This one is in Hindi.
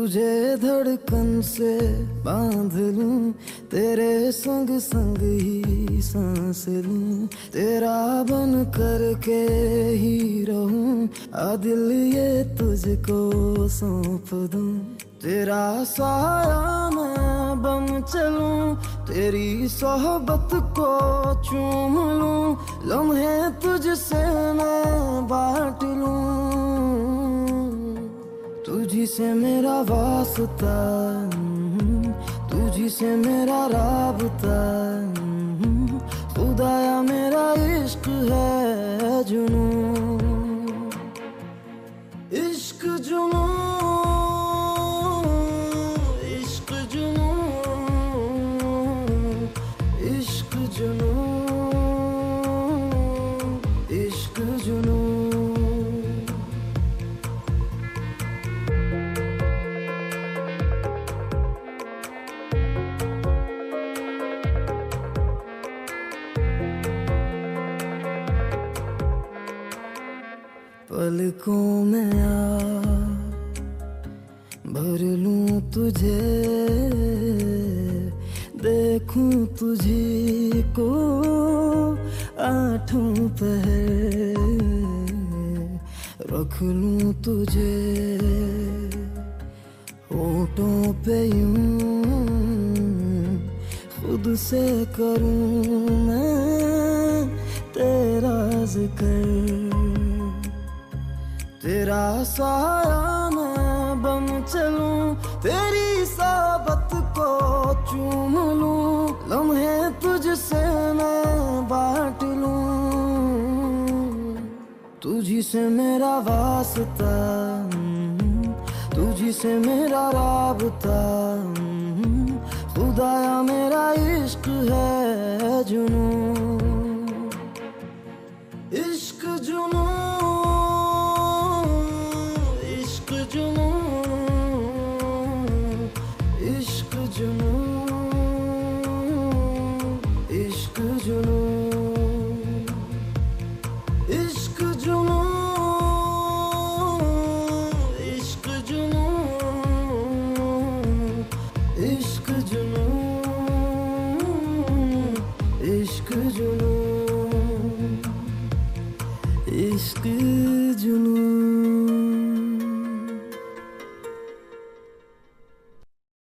तुझे धड़कन से बांध लूं, तेरे संग संग ही सांस लूं, तेरा बन करके ही रहूं, आ दिल ये तुझको सौंप दूं। तेरा साया मैं बन चलूं, तेरी सोहबत को चूम लूं, लम्हे तुझसे मैं बांट लूं। तुझी से मेरा वास्ता, तुझी से मेरा राबता, खुदाया मेरा इश्क है जुनून, इश्क जुनून, इश्क जुनून, इश्क जुनून, इश्क जुनून। पलकों में आ भर लूं तुझे, देखूं तुझी को आठों पहर, रख लूं तुझे होठों पे यूं, खुद से करूं मैं तेरा जिक्र। तेरा साया मैं बन चलूं, तेरी सोहबत को चूम लूं, लम्हे तुझसे मैं बांट लूं। तुझी से मेरा वास्ता, तुझी से मेरा राबता, खुदाया मेरा इश्क है जुनून, इश्क जुनून, इश्क जुनून, इश्क जुनून, इश्क जुनून, इश्क जुनून, इश्क जुनून, इश्क जुनून, इश्क जुनून, इश्क